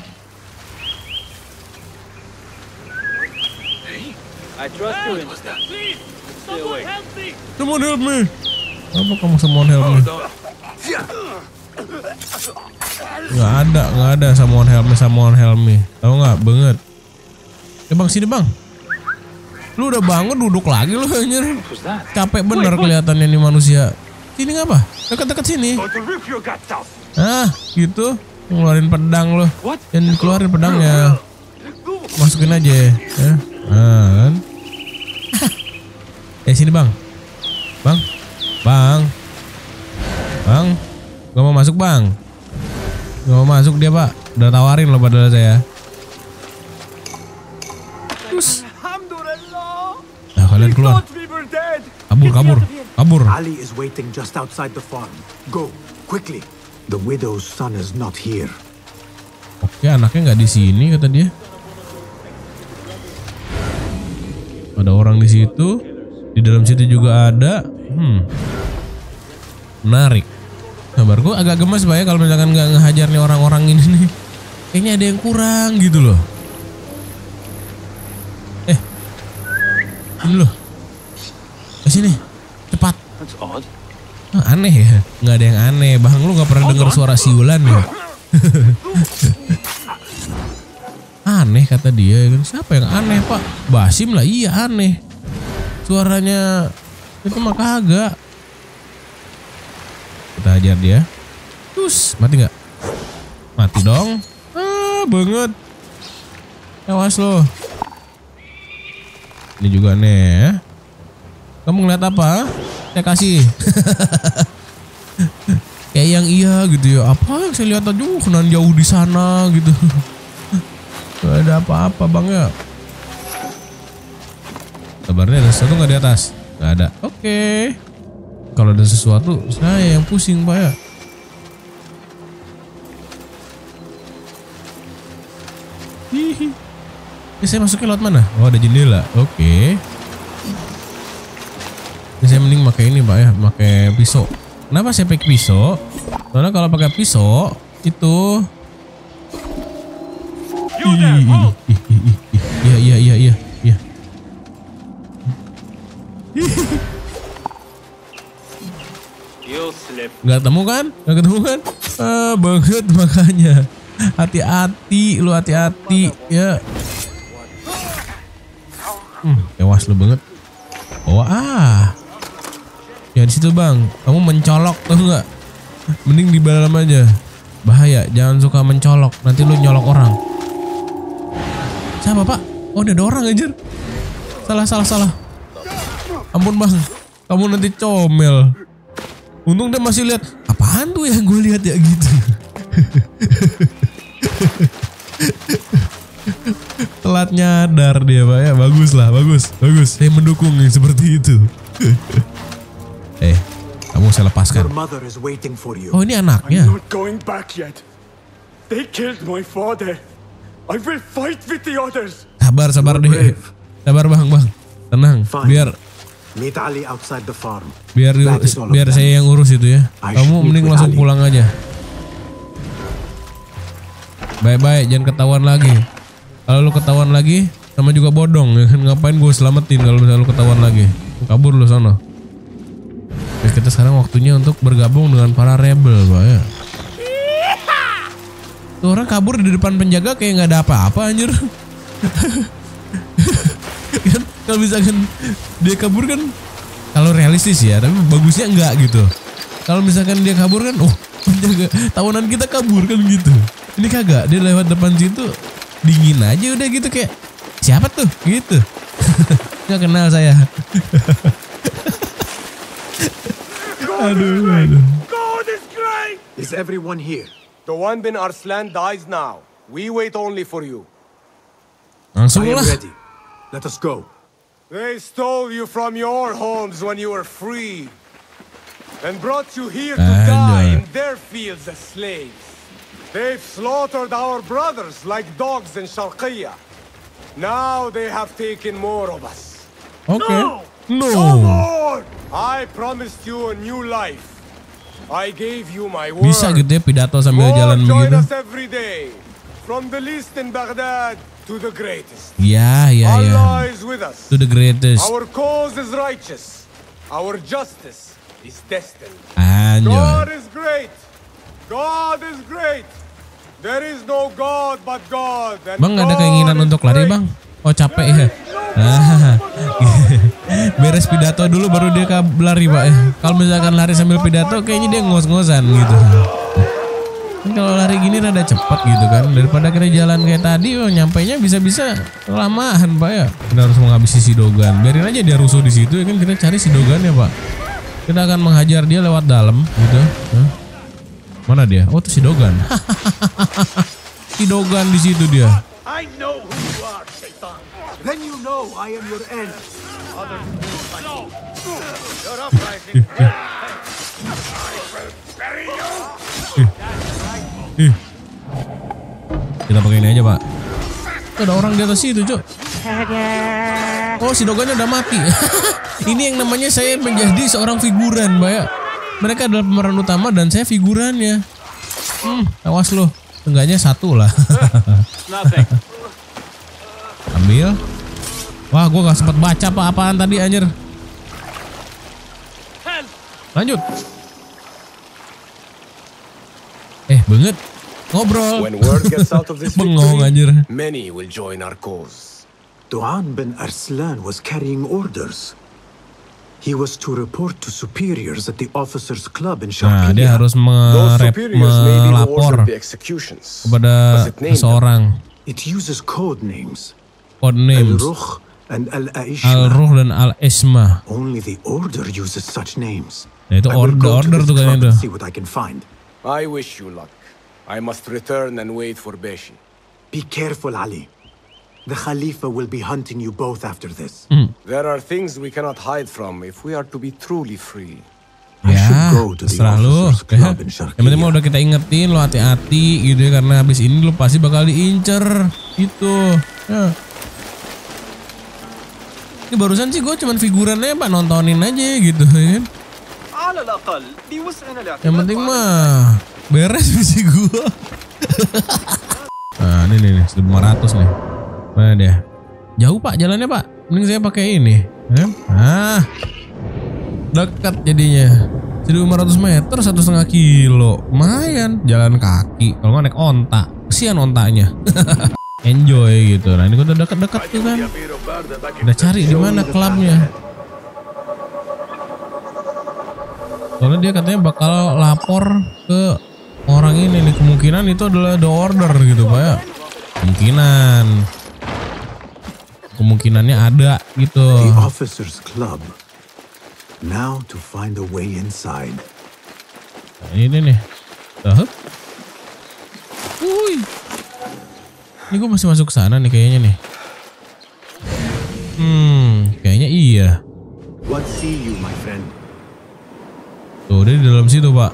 I trust you in that. Stay away. Someone help me. Apa kamu someone help me? Nggak ada someone help me. Tahu nggak banget? Bang sini Bang. Lu udah bangun duduk lagi lu anjir. Capek bener kelihatannya nih manusia. Sini ngapa? Dekat-dekat sini. Ah, gitu. Ngeluarin pedang lu. Jangan keluarin pedangnya. Masukin aja ya. Nah, kan. Sini Bang. Bang. Gak mau masuk Bang. Gak mau masuk dia Pak. Udah tawarin loh padahal saya. Terus. Nah kalian keluar. Kabur. Ali is waiting just outside the farm. Go, quickly. The widow's son is not here. Oke, anaknya nggak di sini kata dia. Ada orang di situ. Di dalam situ juga ada. Menarik. Kabar gue agak gemes Pak ya kalau misalkan nggak ngehajar nih orang-orang ini nih. Kayaknya ada yang kurang gitu loh. Ini loh. Ke sini. Cepat. aneh ya? Nggak ada yang aneh. Bang, lu nggak pernah dengar suara siulan ya? Aneh kata dia kan. Siapa yang aneh pak? Basim lah, iya aneh. Suaranya itu mah kagak. Kita ajar dia. Terus mati nggak? Mati dong. Banget. Awas lo. Ini juga aneh ya. Kamu ngeliat apa? Saya kasih. Kayak yang iya gitu ya. Apa yang saya lihat aja kenan jauh di sana gitu. Gak ada apa-apa bang ya. Kabarnya ada sesuatu nggak di atas? Nggak ada. Oke. Kalau ada sesuatu saya yang pusing pak ya. Hihi. Ini saya masuknya lewat mana? Oh ada jendela. Oke. Ini saya mending pakai ini pak ya, pakai pisau. Kenapa saya pakai pisau? Soalnya kalau pakai pisau itu iya. Nggak ketemu kan? Banget makanya. Hati-hati lu, hati-hati ya. Tewas lu banget. Ya di situ bang, kamu mencolok tuh nggak? Mending di dalam aja. Bahaya, jangan suka mencolok. Nanti lu nyolok orang. Siapa pak? Oh ada orang anjir. Salah. Ampun bang, kamu nanti comel. Untung dia masih lihat. Apaan tuh yang gue lihat ya gitu. Telat nyadar dia pak ya. Bagus. Saya mendukung yang seperti itu. Kamu saya lepaskan. Oh ini anaknya. I'm not going back yet. They killed my father. I will fight with the others. Sabar deh. Sabar bang. Tenang. Biar saya yang urus itu ya. Kamu mending langsung pulang aja. Baik, jangan ketahuan lagi. Kalau lu ketahuan lagi, sama juga bodong ya kan. Ngapain gue selamatin kalau misalnya lu ketahuan lagi. Kabur lu sana. Oke, kita sekarang waktunya untuk bergabung dengan para rebel, Pak ya. Tuh orang kabur di depan penjaga kayak nggak ada apa-apa anjir. Kan kalau misalkan dia kabur kan, kalau realistis ya, tapi bagusnya enggak gitu. Kalau misalkan dia kabur kan, penjaga tahunan kita kabur kan gitu. Ini kagak, dia lewat depan situ dingin aja udah gitu kayak siapa tuh gitu. Nggak kenal saya. Aduh. God is great. Is everyone here? The one bin Arslan dies now. We wait only for you. Langsung I am lah. ready. Let us go. They stole you from your homes when you were free and brought you here to die in their fields as slaves. They've slaughtered our brothers like dogs in Sharqiyya. Now they have taken more of us. Okay. No. Come on! I promised you a new life. I gave you my word. Bisa gitu ya pidato sambil jalan join begitu. us every day, from the least in Baghdad to the greatest. Ya. Allah is with us. To the greatest. Our cause is righteous. Our justice is destined. Anjay. God is great. God is great. There is no God but God. And Bang ada keinginan untuk lari bang? Oh capek ya. Beres pidato dulu baru dia lari pak. Kalau misalkan lari sambil pidato kayaknya dia ngos-ngosan gitu. Kalau lari gini rada cepat gitu kan. Daripada kita jalan kayak tadi, nyampainya bisa-bisa kelamaan pak ya. Kita harus menghabisi si Dogan. Biarin aja dia rusuh di situ ya kan, kita cari si Dogan ya pak. Kita akan menghajar dia lewat dalam gitu. Mana dia? Oh itu si Dogan. Si Dogan di situ dia. I know who you are, Shaitan. Then you know I am your end. No. You're uprising. I will bury you. Kita pakai ini aja pak. Ada orang di atas situ cok. Oh si Dogannya udah mati. Ini yang namanya saya menjadi seorang figuran pak ya. Mereka adalah pemeran utama dan saya figurannya. Awas lo. Enggaknya satu lah. Ambil. Wah gue gak sempat baca apa-apaan tadi anjir. Lanjut. banget. Ngobrol. When word gets out of this Bengong anjir. victory, many will join our cause. Duan bin Arslan was carrying orders. He was to report to superiors at the officers' club in Nah, dia Sharqiya. harus Those superiors may be the ones melapor of the executions. kepada Does it name them? seseorang. It uses code names. Code names. Al-Rukh and Al-Aishma. Al-Ruh dan Al-Isma. Only the order uses such names. Nah, itu I will go to order this tuh kayaknya club tuh. and see what I can find. I wish you luck. I must return and wait for Beshi. Be careful, Ali. The Khalifa will be hunting you both after this. There are things we cannot hide from if we are to be truly free. Ya, terserah lu. Yang penting mah udah kita ingetin lo hati-hati gitu ya, karena habis ini lo pasti bakal diincer gitu. Ya. Ini barusan sih gue cuman figurannya Pak, nontonin aja gitu ya kan. Yang penting mah beres misi gue. Nah ini nih 1500 nih. Mana dia? Jauh Pak jalannya Pak. Mending saya pakai ini. Ya? Ah, dekat jadinya. 1500 meter 1,5 kilo. Lumayan jalan kaki. Kalau nggak naik onta. Kesian ontanya. Enjoy gitu. Nah ini gue udah deket-deket tuh kan. Udah cari di mana klubnya. Soalnya dia katanya bakal lapor ke orang ini nih. Kemungkinan itu adalah the order gitu Pak ya. Kemungkinannya ada gitu. The officers' club. Now to find a way inside. Nah, ini nih. Wuih. Ini gue masih masuk ke sana nih kayaknya nih. Kayaknya iya. What see you, my friend? Tuh dia di dalam situ Pak.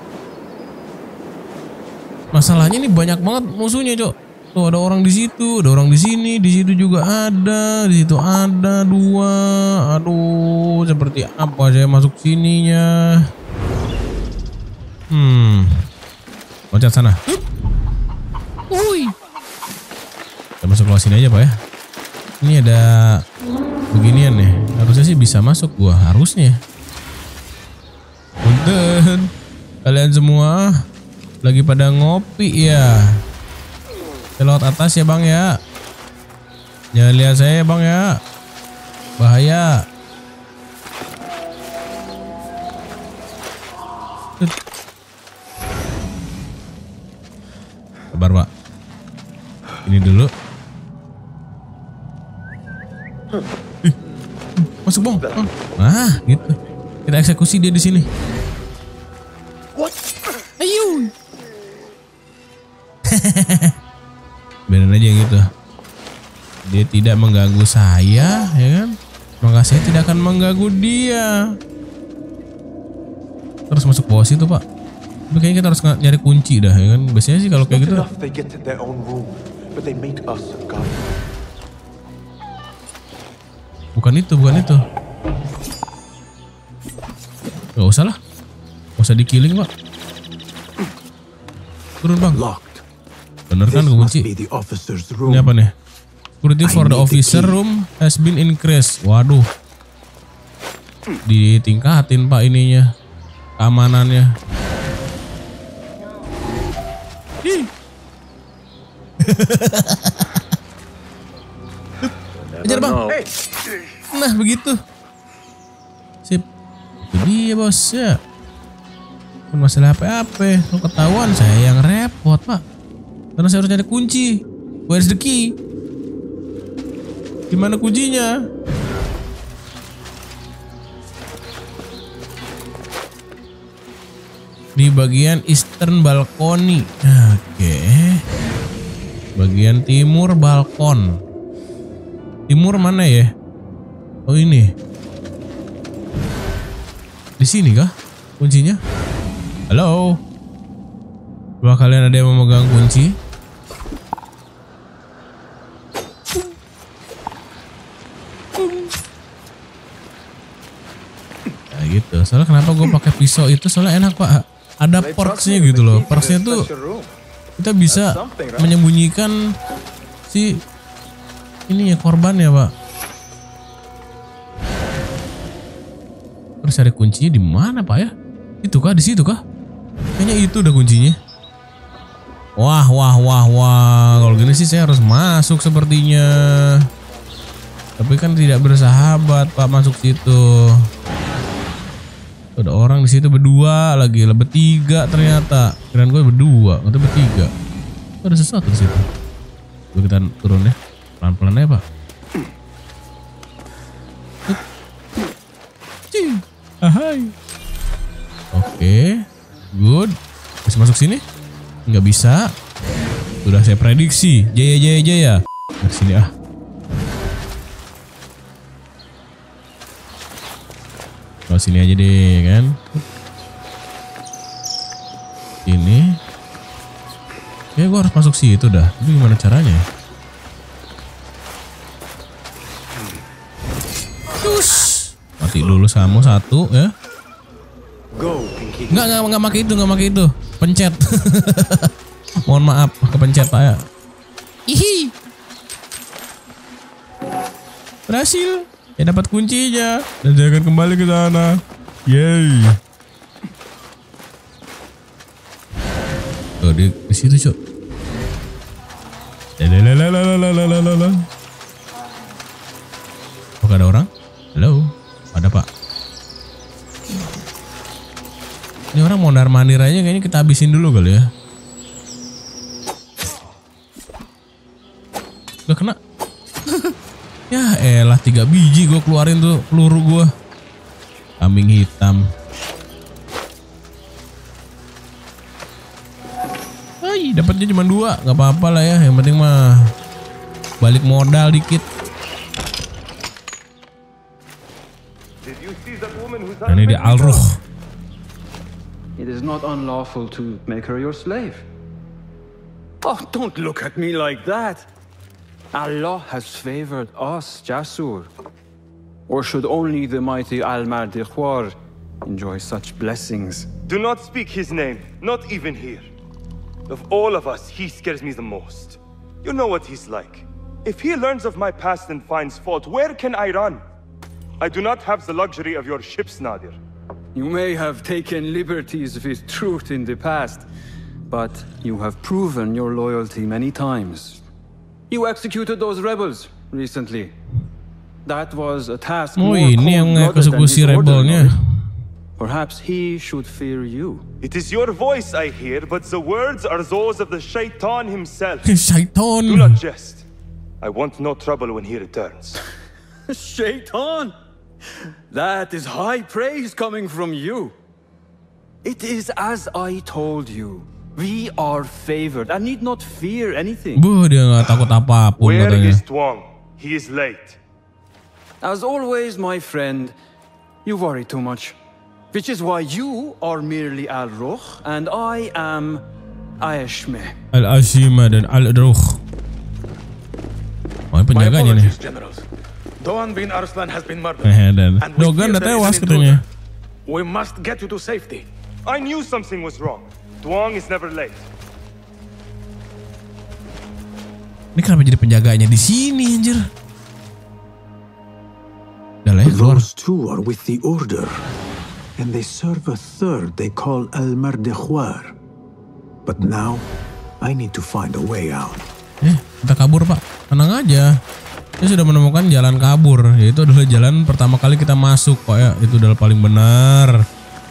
Masalahnya ini banyak banget musuhnya Cok. Tuh ada orang di situ, ada orang di sini, di situ juga ada, di situ ada 2. Aduh, seperti apa saya masuk sininya? Loncat sana. Woi. Kita masuk lewat sini aja Pak ya. Ini ada beginian nih. Harusnya sih bisa masuk gua, harusnya. Punten. Kalian semua lagi pada ngopi ya. Saya lewat atas ya Bang ya. Jangan lihat saya Bang ya. Bahaya. Sabar Pak. Ini dulu. Masuk Bang. Ah, gitu. Kita eksekusi dia di sini. Ayo. Bener aja gitu. Dia tidak mengganggu saya, ya kan? Maka saya tidak akan mengganggu dia. Terus masuk bawah situ Pak. Tapi kayaknya kita harus nyari kunci dah, ya kan? Biasanya sih kalau kayak gitu. Bukan itu. Gak usah lah. Gak usah di-killing Pak. Turun Bang. Bener kan kunci? Ini apa nih? Security for the officer room has been increased. Waduh. Ditingkatin Pak ininya. Keamanannya. Ajar Bang. Nah begitu. Sip. Itu dia bos ya. Bukan masalah apa-apa. Kalau ketahuan saya yang repot Pak. Karena saya harus cari kunci. Where's the key? Gimana kuncinya? Di bagian eastern balkoni. Oke. Bagian timur balkon. Timur mana ya? Oh ini. Di sini kah kuncinya? Halo. Coba kalian ada yang memegang kunci? Nah gitu. Soalnya kenapa gue pakai pisau itu? Soalnya enak Pak. Ada perksnya gitu loh. Perksnya tuh kita bisa menyembunyikan si ini ya korban ya Pak. Terus cari kuncinya di mana Pak ya? Itu kah? Di situ kah? Kayaknya itu udah kuncinya. Wah. Kalau gini sih saya harus masuk sepertinya. Tapi kan tidak bersahabat Pak masuk situ. Ada orang di situ berdua lagi, bertiga ternyata. Kirain gue berdua, atau bertiga. Ada sesuatu di situ. Coba kita turun ya, pelan-pelan ya Pak. Hai. Oke, good. Bisa masuk sini? Nggak bisa. Sudah saya prediksi. Jaya. Dari sini ah. Kalau sini aja deh kan. Ini. Ya gue harus masuk situ dah. Tapi gimana caranya? Terus. Mati dulu sama satu ya. Nggak pakai itu. Pencet. Mohon maaf, kepencet Pak ya. Ihi. Berhasil. Ya dapat kuncinya dan dia akan kembali ke sana. Yeay. Oh, di situ, Cok. Apakah ada orang? Halo. Ada Pak. Ini orang mondar-mandir aja, kayaknya kita habisin dulu kali ya. Gak kena. Ya elah 3 biji gue keluarin tuh peluru gue. Kambing hitam. Hai, dapatnya cuma 2, nggak apa-apa lah ya. Yang penting mah balik modal dikit. Nah, ini dia Al-Ruh. It is not unlawful to make her your slave. Oh, don't look at me like that. Allah has favored us, Jasur. Or should only the mighty Al-Mardikhwar enjoy such blessings? Do not speak his name, not even here. Of all of us, he scares me the most. You know what he's like. If he learns of my past and finds fault, where can I run? I do not have the luxury of your ships, Nadir. You may have taken liberties with truth in the past, but you have proven your loyalty many times. You executed those rebels recently. That was a task more cold-blooded than disorderly. Perhaps he should fear you. It is your voice I hear, but the words are those of the Shaitan himself. Shaitan. Do not jest. I want no trouble when he returns. Shaitan! That is high praise coming from you. It is as I told you. We are favored and need not fear anything. Dia nggak takut apapun. Where is Tuang? He is late. As always, my friend, you worry too much. Which is why you are merely Al-Ruh and I am Ayashme. Al-Ashima dan Al-Ruh. Oh, ini penjaganya nih. Doan bin Arslan has been murdered. Dogan udah tewas katanya. We must get you to safety. I knew something was wrong. Tuang is never late. Ini kenapa jadi penjaganya di sini anjir? Those two are with the Order, and they serve a third they call Al-Mardikhwar. But now, I need to find a way out. Kita kabur Pak, tenang aja. Kita sudah menemukan jalan kabur, yaitu adalah jalan pertama kali kita masuk kok ya. Itu adalah paling benar.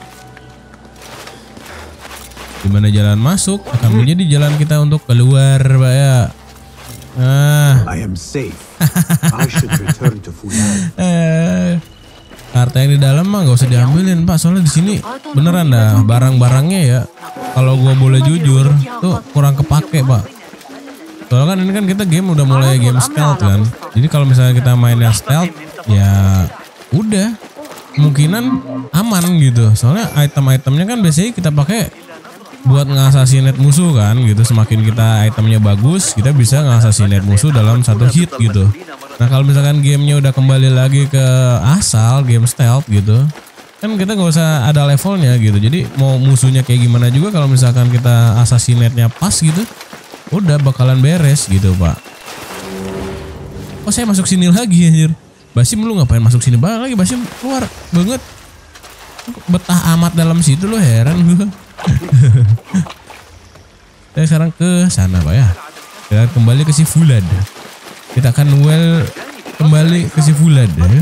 Dimana jalan masuk akan menjadi jalan kita untuk keluar Pak ya. I am safe. I should return to Funan. Harta yang di dalam mah gak usah diambilin Pak, soalnya di sini beneran dah barang-barangnya ya. Kalau gua boleh jujur tuh kurang kepake Pak. Soalnya kan ini kan kita game udah mulai game stealth kan. Jadi kalau misalnya kita mainnya stealth ya udah kemungkinan aman gitu. Soalnya item-itemnya kan biasanya kita pakai buat ngasasinet musuh kan gitu. Semakin kita itemnya bagus, kita bisa ngasasinet musuh dalam satu hit gitu. Nah kalau misalkan gamenya udah kembali lagi ke asal game stealth gitu, kan kita nggak usah ada levelnya gitu. Jadi mau musuhnya kayak gimana juga, kalau misalkan kita asasinetnya pas gitu, udah bakalan beres gitu Pak. Oh saya masuk sini lagi anjir. Basim lu ngapain masuk sini banget lagi? Basim keluar banget. Betah amat dalam situ lo, heran gue. Saya sekarang ke sana Pak ya. Kita kembali ke si Fulad. Kita akan kembali ke si Fulad ya.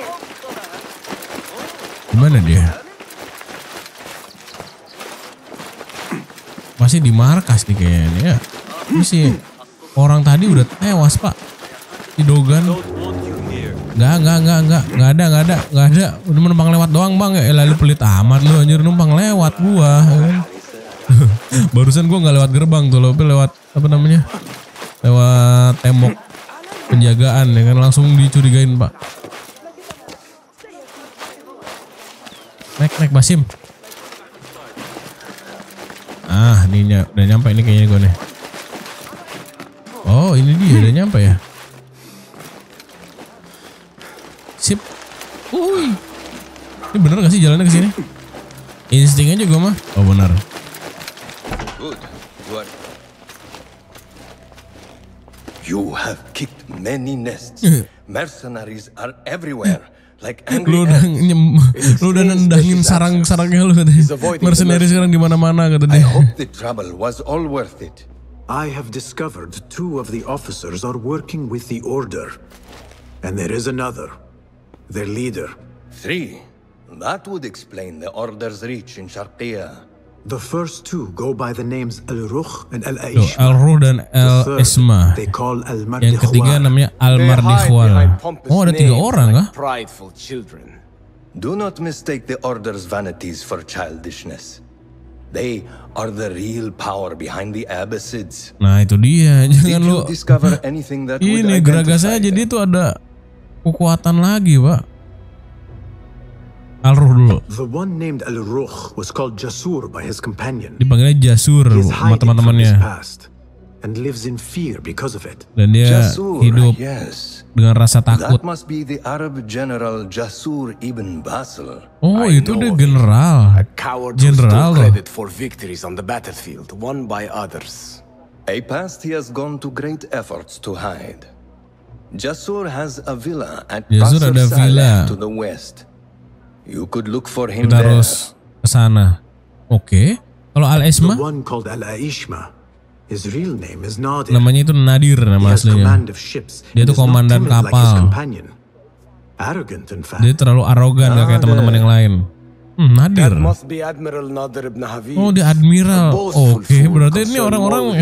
Gimana dia? Masih di markas nih kayaknya ya. Ini si orang tadi udah tewas Pak. Si Dogan. Nggak ada. Udah numpang lewat doang bang ya. Lalu pelit amat lu anjir, numpang lewat gua. Barusan gua nggak lewat gerbang tuh, lewat apa namanya? Lewat tembok penjagaan ya kan, langsung dicurigain Pak. Naik Basim. Ah, ini udah nyampe ini kayaknya gue nih. Oh, ini dia udah nyampe ya. Sip. Uy. Ini bener gak sih jalannya ke sini? Insting aja gue mah. Oh, benar. Good. You have kicked many nests. Mercenaries are everywhere. Like lu udah nendangin sarang-sarangnya lu katanya. Mercenaries sekarang di mana-mana kata dia. I hope the trouble was all worth it. I have discovered 2 of the officers are working with the Order. And there is another. Their leader. 3. That would explain the Order's reach in Sharqiya. The first 2 go by the names Al-Ruh and Al-Aishma. Al-Ruh dan Al-Isma. Yang ketiga namanya Al-Mardikhwal. Oh, ada 3 orang kah? Prideful children. Do not mistake the Order's vanities for childishness. They are the real power behind the Abbasids. Nah, itu dia. Jangan lu discover anything that would ini geragas aja dia tuh ada kekuatan lagi, Pak. Al-Ruh dulu. The one named Al-Ruh was called Jasur by his companion. Dipanggilnya Jasur sama teman-temannya. And lives in fear because of it. Dan dia Jasur, hidup dengan rasa takut. That must be the Arab general Jasur ibn Basil. Oh, itu dia general. A coward who stole credit for victories on the battlefield won by others. A past he has gone to great efforts to hide. Jasur has a villa at Qasr Saleh to the west. You could look for him Kita there. harus ke sana. Oke. Kalau Al-Isma? The one called Al-Aishma. His real name is Nadir. Namanya itu Nadir nama aslinya. Dia tuh komandan kapal. Arrogant in fact. Dia terlalu arogan gak kayak teman-teman yang lain. Nadir. Oh, dia admiral. Oke, berarti ini orang-orang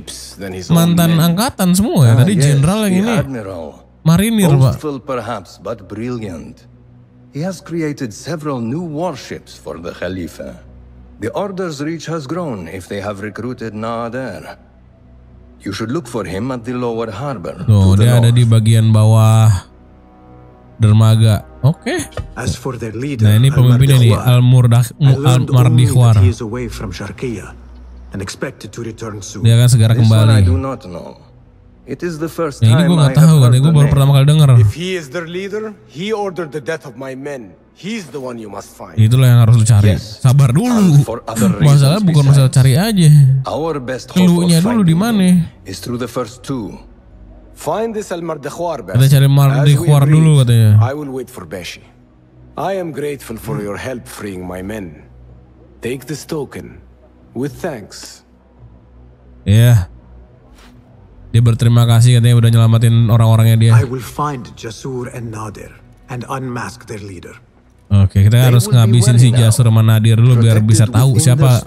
mantan angkatan semua ya. Tadi jenderal yang ini marinir, Pak. Perhaps, but brilliant. He has created several new warships for the Khalifa. The Order's reach has grown if they have recruited Nadir. You should look for him at the lower harbor. Tuh, dia ada di bagian bawah dermaga. Oke. As for their leader, nah, ini pemimpinnya nih, Al-Mardikhwal. He is away from Sharqiya and expected to return soon. Dia akan segera kembali. I do not know. It is the first ini gue gak tahu, katanya gue baru pertama kali denger. If he is their leader, he ordered the death of my men. He's the one you must find. Itulah yang harus lu cari. Sabar dulu. Masalah bukan masalah cari aja. Cluenya dulu di mana? Is through the first 2. Find this Al-Mardikhwal. Kita cari Mardikhwal dulu katanya. I will wait for Beshi. I am grateful for your help freeing my men. Take this token with thanks. Yeah. Dia berterima kasih katanya udah nyelamatin orang-orangnya dia. I will find Jasur and Nadir and unmask their leader. Oke, kita harus ngabisin si Jasur sama Nadir dulu biar bisa tahu siapa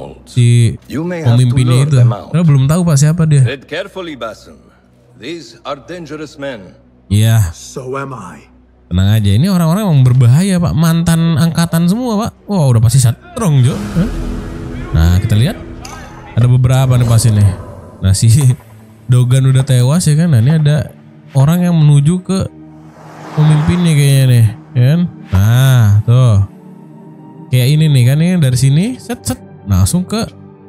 si pemimpinnya itu. Kita belum tahu Pak siapa dia. Tread carefully, Basim. These are dangerous men. Iya. So am I. Tenang aja, ini orang-orang yang berbahaya Pak, mantan angkatan semua Pak. Wah, udah pasti strong Jo. Nah, kita lihat ada beberapa nih pasti nih. Nah, si Dogan udah tewas ya kan. Nah, ini ada orang yang menuju ke pemimpinnya kayaknya nih, ya kan? Nah, tuh. Kayak ini nih kan, ini dari sini set langsung ke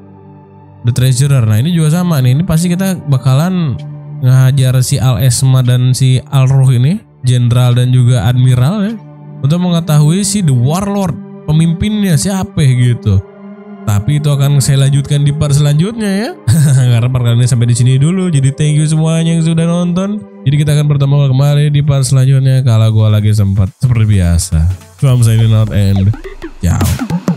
The Treasurer. Nah, ini juga sama nih. Ini pasti kita bakalan ngajar si Al-Isma dan si Al-Ruh ini, jenderal dan juga admiral ya, untuk mengetahui si The Warlord, pemimpinnya siapa gitu. Tapi itu akan saya lanjutkan di part selanjutnya ya. Karena part kali ini sampai di sini dulu. Jadi thank you semuanya yang sudah nonton. Jadi kita akan bertemu kembali di part selanjutnya kalau gue lagi sempat seperti biasa. Salam signing out and ciao.